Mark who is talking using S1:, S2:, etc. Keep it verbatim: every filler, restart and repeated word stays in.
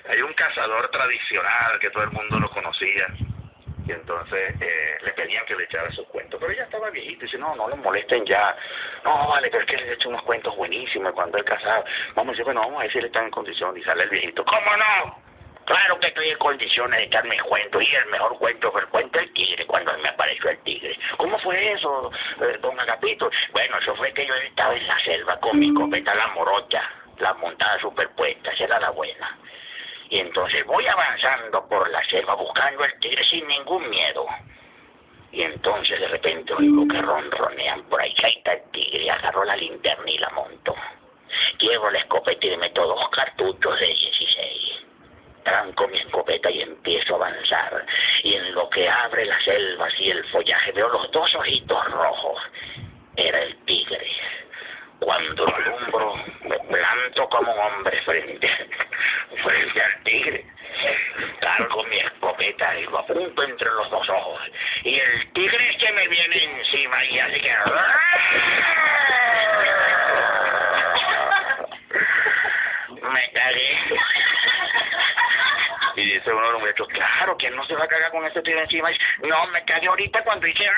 S1: hay un cazador tradicional que todo el mundo lo conocía. Y entonces eh, le pedían que le echara sus cuentos, pero ya estaba viejito, y dice, no, no lo molesten ya, no, vale, pero es que le he hecho unos cuentos buenísimos, cuando él casado, vamos a decir, bueno, vamos a ver si él está en condición, y sale el viejito, ¿cómo no? Claro que estoy en condiciones de echar mis cuentos, y el mejor cuento fue el cuento del tigre, cuando me apareció el tigre. ¿Cómo fue eso, eh, don Agapito? Bueno, eso fue que yo estaba en la selva con mi escopeta, la morocha, la montada superpuesta, esa era la buena. Y entonces voy avanzando por la selva buscando al tigre sin ningún miedo. Y entonces de repente oigo que ronronean por ahí. Ahí está el tigre, agarró la linterna y la monto. Llevo la escopeta y le meto dos cartuchos de dieciséis. Tranco mi escopeta y empiezo a avanzar. Y en lo que abre la selva y el follaje veo los dos ojitos rojos. Era el tigre. Cuando lo alumbro, me planto como un hombre frente, frente al tigre. Cargo mi escopeta y lo apunto entre los dos ojos. Y el tigre se me viene encima y hace que... Me cagué. Y dice uno de los muchachos, claro, ¿quién no se va a cagar con ese tigre encima? Y, no, me cagué ahorita cuando hice...